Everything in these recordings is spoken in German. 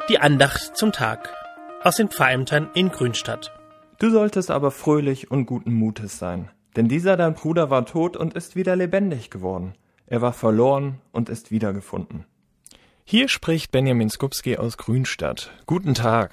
Die Andacht zum Tag aus den Pfarrämtern in Grünstadt. Du solltest aber fröhlich und guten Mutes sein, denn dieser dein Bruder war tot und ist wieder lebendig geworden. Er war verloren und ist wiedergefunden. Hier spricht Benjamin Skupski aus Grünstadt. Guten Tag.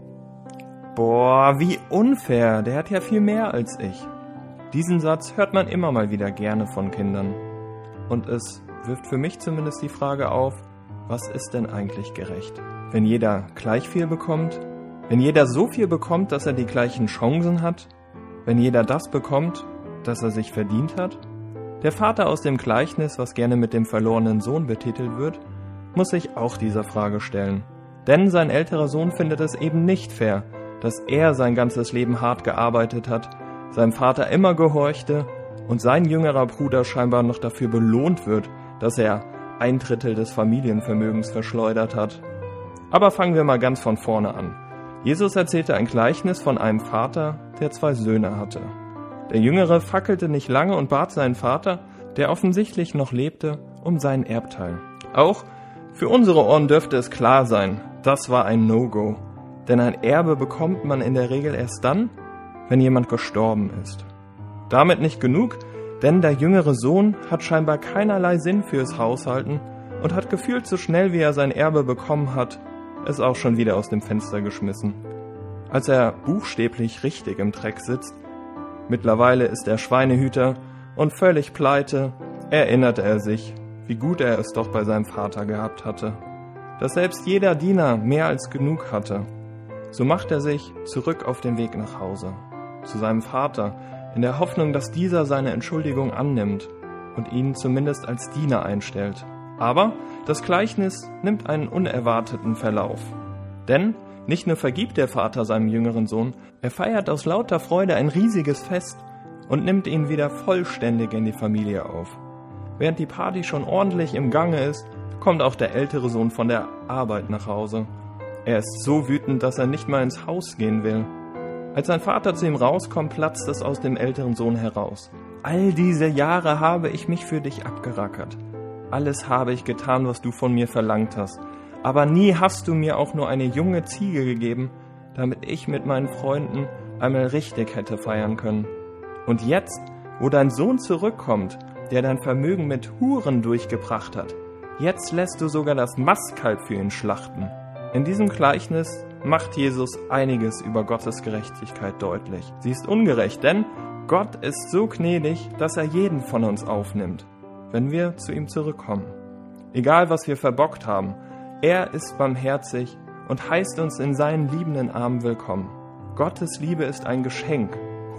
Boah, wie unfair, der hat ja viel mehr als ich. Diesen Satz hört man immer mal wieder gerne von Kindern. Und es wirft für mich zumindest die Frage auf, was ist denn eigentlich gerecht? Wenn jeder gleich viel bekommt? Wenn jeder so viel bekommt, dass er die gleichen Chancen hat? Wenn jeder das bekommt, das er sich verdient hat? Der Vater aus dem Gleichnis, was gerne mit dem verlorenen Sohn betitelt wird, muss sich auch dieser Frage stellen. Denn sein älterer Sohn findet es eben nicht fair, dass er sein ganzes Leben hart gearbeitet hat, seinem Vater immer gehorchte und sein jüngerer Bruder scheinbar noch dafür belohnt wird, dass er 1/3 des Familienvermögens verschleudert hat. Aber fangen wir mal ganz von vorne an. Jesus erzählte ein Gleichnis von einem Vater, der 2 Söhne hatte. Der Jüngere fackelte nicht lange und bat seinen Vater, der offensichtlich noch lebte, um seinen Erbteil. Auch für unsere Ohren dürfte es klar sein, das war ein No-Go. Denn ein Erbe bekommt man in der Regel erst dann, wenn jemand gestorben ist. Damit nicht genug, denn der jüngere Sohn hat scheinbar keinerlei Sinn fürs Haushalten und hat gefühlt so schnell, wie er sein Erbe bekommen hat, es auch schon wieder aus dem Fenster geschmissen. Als er buchstäblich richtig im Dreck sitzt, mittlerweile ist er Schweinehüter und völlig pleite, erinnerte er sich, wie gut er es doch bei seinem Vater gehabt hatte, dass selbst jeder Diener mehr als genug hatte. So macht er sich zurück auf den Weg nach Hause, zu seinem Vater, in der Hoffnung, dass dieser seine Entschuldigung annimmt und ihn zumindest als Diener einstellt. Aber das Gleichnis nimmt einen unerwarteten Verlauf. Denn nicht nur vergibt der Vater seinem jüngeren Sohn, er feiert aus lauter Freude ein riesiges Fest und nimmt ihn wieder vollständig in die Familie auf. Während die Party schon ordentlich im Gange ist, kommt auch der ältere Sohn von der Arbeit nach Hause. Er ist so wütend, dass er nicht mal ins Haus gehen will. Als sein Vater zu ihm rauskommt, platzt es aus dem älteren Sohn heraus. All diese Jahre habe ich mich für dich abgerackert. Alles habe ich getan, was du von mir verlangt hast. Aber nie hast du mir auch nur eine junge Ziege gegeben, damit ich mit meinen Freunden einmal richtig hätte feiern können. Und jetzt, wo dein Sohn zurückkommt, der dein Vermögen mit Huren durchgebracht hat, jetzt lässt du sogar das Mastkalb für ihn schlachten. In diesem Gleichnis macht Jesus einiges über Gottes Gerechtigkeit deutlich. Sie ist ungerecht, denn Gott ist so gnädig, dass er jeden von uns aufnimmt, wenn wir zu ihm zurückkommen. Egal, was wir verbockt haben, er ist barmherzig und heißt uns in seinen liebenden Armen willkommen. Gottes Liebe ist ein Geschenk,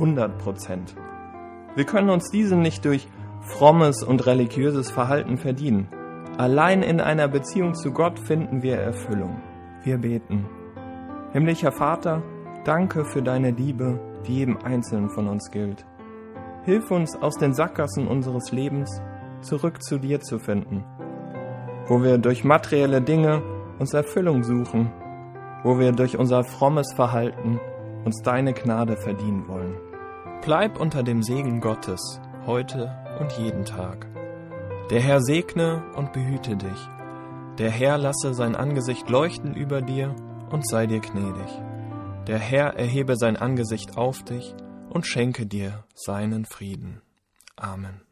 100%. Wir können uns diesen nicht durch frommes und religiöses Verhalten verdienen. Allein in einer Beziehung zu Gott finden wir Erfüllung. Wir beten. Himmlischer Vater, danke für deine Liebe, die jedem Einzelnen von uns gilt. Hilf uns, aus den Sackgassen unseres Lebens zurück zu dir zu finden, wo wir durch materielle Dinge uns Erfüllung suchen, wo wir durch unser frommes Verhalten uns deine Gnade verdienen wollen. Bleib unter dem Segen Gottes, heute und jeden Tag. Der Herr segne und behüte dich. Der Herr lasse sein Angesicht leuchten über dir und sei dir gnädig. Der Herr erhebe sein Angesicht auf dich und schenke dir seinen Frieden. Amen.